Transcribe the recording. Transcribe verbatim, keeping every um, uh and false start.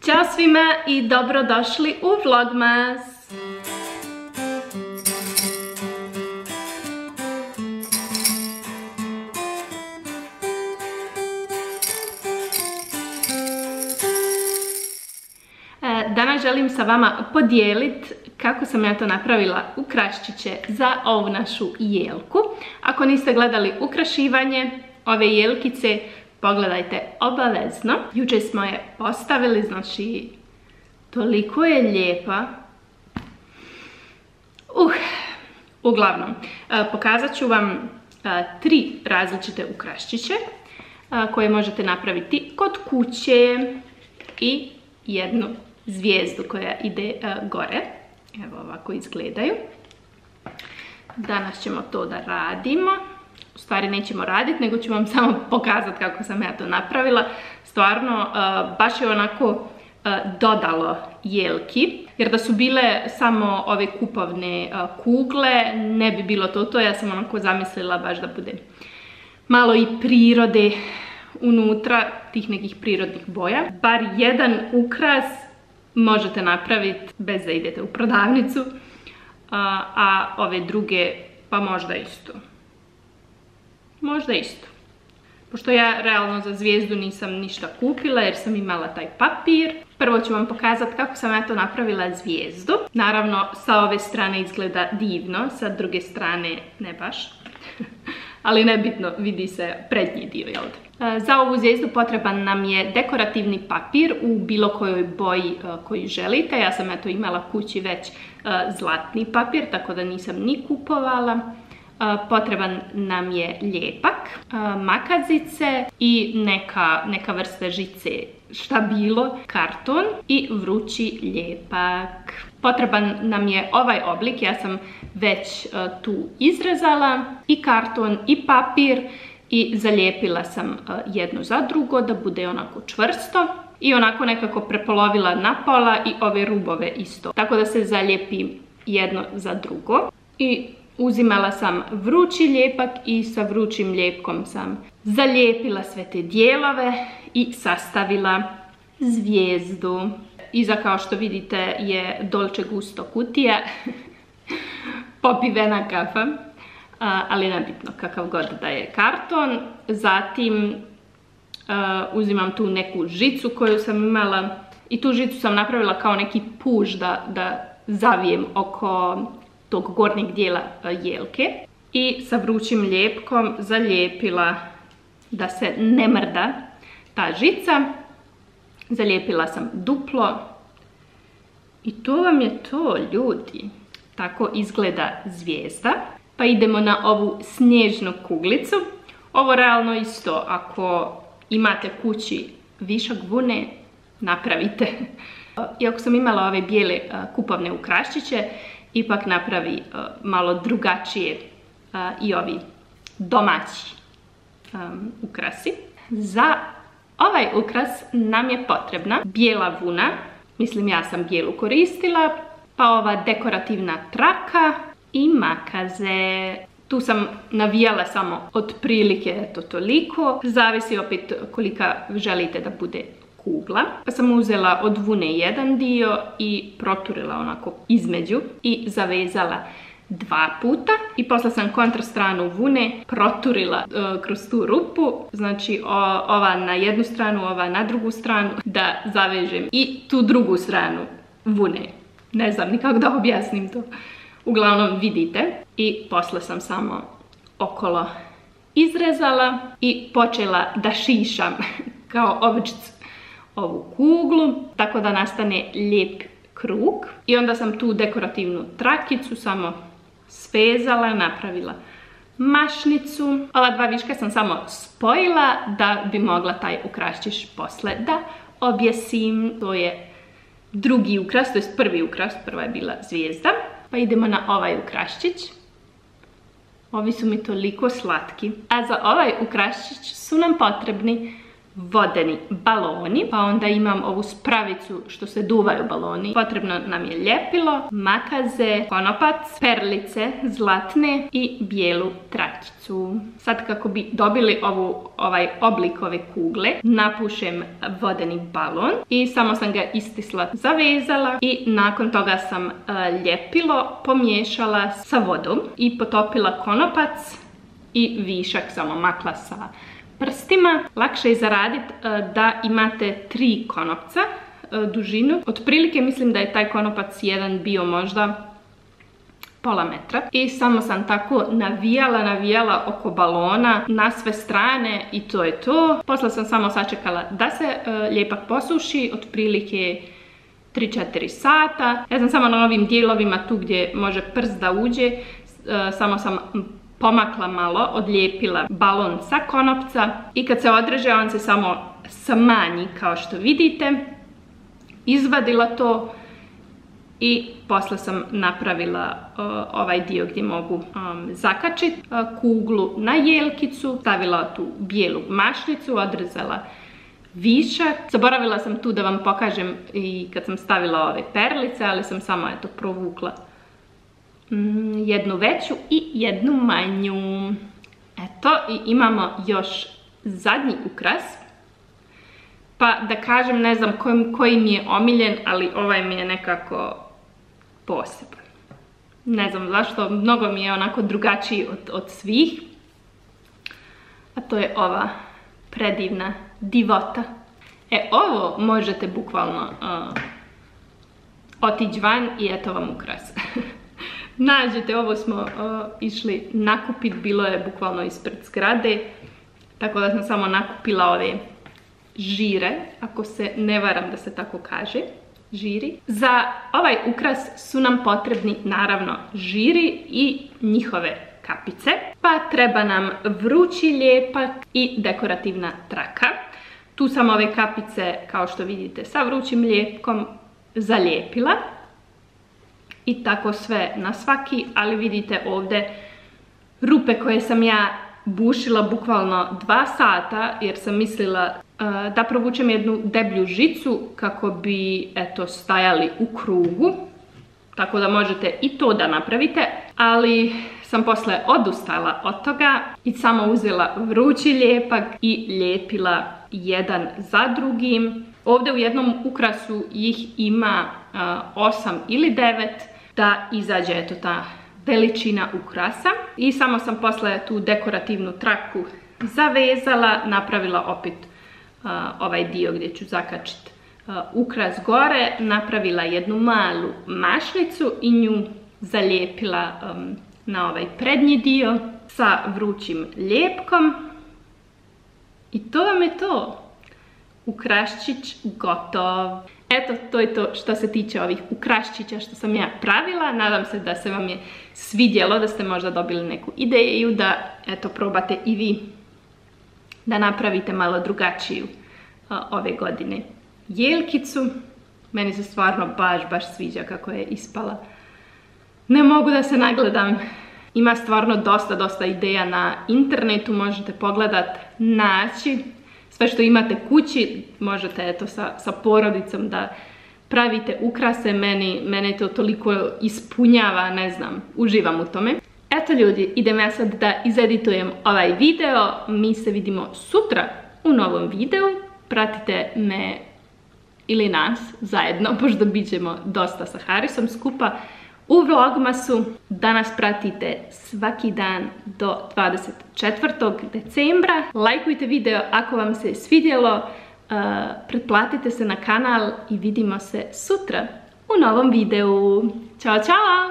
Ćao svima i dobrodošli u Vlogmas! Danas želim sa vama podijeliti kako sam ja to napravila ukraščiće za ovu našu jelku. Ako niste gledali ukrašivanje ove jelkice, pogledajte obavezno. Jučer smo je postavili, znači toliko je lijepa. Uh, uglavnom, pokazat ću vam tri različite ukraščiće koje možete napraviti kod kuće i jednu zvijezdu koja ide gore. Evo ovako izgledaju. Danas ćemo to da radimo. U stvari nećemo raditi, nego ću vam samo pokazati kako sam ja to napravila. Stvarno, uh, baš je onako uh, dodalo jelki. Jer da su bile samo ove kupovne uh, kugle, ne bi bilo to to. Ja sam onako zamislila baš da bude malo i prirode unutra, tih nekih prirodnih boja. Bar jedan ukras možete napraviti bez da idete u prodavnicu, a, a ove druge pa možda isto. Možda isto. Pošto ja realno za zvijezdu nisam ništa kupila jer sam imala taj papir. Prvo ću vam pokazati kako sam ja to napravila zvijezdu. Naravno, sa ove strane izgleda divno, sa druge strane ne baš. Ali nebitno, vidi se prednji dio, jel da? Za ovu zvijezdu potreban nam je dekorativni papir u bilo kojoj boji koju želite. Ja sam eto imala kući već zlatni papir, tako da nisam ni kupovala. Potreban nam je lijepak, makazice i neka, neka vrsta žice, šta bilo, karton i vrući lijepak. Potreban nam je ovaj oblik, ja sam već uh, tu izrezala i karton i papir i zalijepila sam uh, jedno za drugo da bude onako čvrsto i onako nekako prepolovila na pola i ove rubove isto. Tako da se zalijepi jedno za drugo i uzimala sam vrući lijepak i sa vrućim lijepkom sam zalijepila sve te dijelove i sastavila zvijezdu. Iza, kao što vidite, je Dolce Gusto kutija, popivena kafa, ali nebitno kakav god da je karton. Zatim uzimam tu neku žicu koju sam imala i tu žicu sam napravila kao neki puž da, da zavijem oko tog gornjeg dijela jelke i sa vrućim lijepkom zalijepila da se ne mrda ta žica. Zalijepila sam duplo i to vam je to, ljudi. Tako izgleda zvijezda. Pa idemo na ovu snježnu kuglicu. Ovo realno isto, ako imate kući višak vune, napravite. Iako sam imala ove bijele kupovne ukraščiće, ipak napravi uh, malo drugačije uh, i ovi domaći um, ukrasi. Za ovaj ukras nam je potrebna bijela vuna, mislim ja sam bijelu koristila, pa ova dekorativna traka i makaze. Tu sam navijala samo otprilike eto toliko, zavisi opet kolika želite da bude kugla. Pa sam uzela od vune jedan dio i proturila onako između i zavezala dva puta. I posle sam kontrastranu vune proturila uh, kroz tu rupu. Znači o, ova na jednu stranu, ova na drugu stranu, da zavežem i tu drugu stranu vune. Ne znam ni kako da objasnim to. Uglavnom vidite. I posle sam samo okolo izrezala i počela da šišam kao ovčicu ovu kuglu, tako da nastane lijep krug. I onda sam tu dekorativnu trakicu samo svezala, napravila mašnicu. Ova dva viška sam samo spojila da bi mogla taj ukraščić posle da objesim. To je drugi ukras, to je prvi ukras, prva je bila zvijezda. Pa idemo na ovaj ukraščić. Ovi su mi toliko slatki. A za ovaj ukraščić su nam potrebni vodeni baloni, pa onda imam ovu spravicu što se duvaju baloni. Potrebno nam je ljepilo, makaze, konopac, perlice zlatne i bijelu trakicu. Sad kako bi dobili ovu, ovaj oblik ove kugle, napušem vodeni balon i samo sam ga istisla, zavezala i nakon toga sam uh, ljepilo pomiješala sa vodom i potopila konopac i višak samo makla sa prstima. Lakše je zaraditi uh, da imate tri konopca uh, dužinu. Otprilike mislim da je taj konopac jedan bio možda pola metra. I samo sam tako navijala, navijala oko balona na sve strane i to je to. Poslije sam samo sačekala da se uh, lijepak posuši, otprilike tri četiri sata. Ja sam samo na ovim dijelovima tu gdje može prst da uđe, uh, samo sam pomakla malo, odlijepila balon sa konopca i kad se odreže on se samo smanji kao što vidite. Izvadila to i posle sam napravila uh, ovaj dio gdje mogu um, zakačiti uh, kuglu na jelkicu, stavila tu bijelu mašnicu, odrezala višak. Zaboravila sam tu da vam pokažem i kad sam stavila ove perlice, ali sam samo eto provukla mm, jednu veću i jednu manju. Eto, i imamo još zadnji ukras. Pa da kažem, ne znam koji, koji mi je omiljen, ali ovaj mi je nekako poseban. Ne znam zašto, mnogo mi je onako drugačiji od, od svih. A to je ova predivna divota. E, ovo možete bukvalno uh, otići van i eto vam ukras. Nađete, ovo smo uh, išli nakupiti, bilo je bukvalno ispred zgrade, tako da sam samo nakupila ove žire, ako se ne varam da se tako kaže, žiri. Za ovaj ukras su nam potrebni naravno žiri i njihove kapice, pa treba nam vrući lijepak i dekorativna traka. Tu sam ove kapice, kao što vidite, sa vrućim lijepkom zalijepila i tako sve na svaki, ali vidite ovdje rupe koje sam ja bušila bukvalno dva sata jer sam mislila uh, da provučem jednu deblju žicu kako bi eto stajali u krugu, tako da možete i to da napravite, ali sam posle odustala od toga i samo uzela vrući lijepak i lijepila jedan za drugim. Ovdje u jednom ukrasu ih ima uh, osam ili devet, da izađe eto ta veličina ukrasa. I samo sam posle tu dekorativnu traku zavezala, napravila opet uh, ovaj dio gdje ću zakačiti uh, ukras gore, napravila jednu malu mašnicu i nju zalijepila um, na ovaj prednji dio sa vrućim lijepkom. I to vam je to. Ukraščić gotov. Eto, to je to što se tiče ovih ukraščića što sam ja pravila. Nadam se da se vam je svidjelo, da ste možda dobili neku ideju, da eto probate i vi da napravite malo drugačiju uh, ove godine jelkicu. Meni se stvarno baš, baš sviđa kako je ispala. Ne mogu da se nagledam. Ima stvarno dosta, dosta ideja na internetu, možete pogledat, naći. Sve što imate kući, možete eto sa, sa porodicom da pravite ukrase, meni, mene to toliko ispunjava, ne znam, uživam u tome. Eto ljudi, idem ja sad da izeditujem ovaj video, mi se vidimo sutra u novom videu, pratite me ili nas zajedno, pošto bit ćemo dosta sa Harisom skupa u vlogmasu. Da nas pratite svaki dan do dvadeset četvrtog decembra. Lajkujte video ako vam se svidjelo, uh, pretplatite se na kanal i vidimo se sutra u novom videu. Ćao, čao!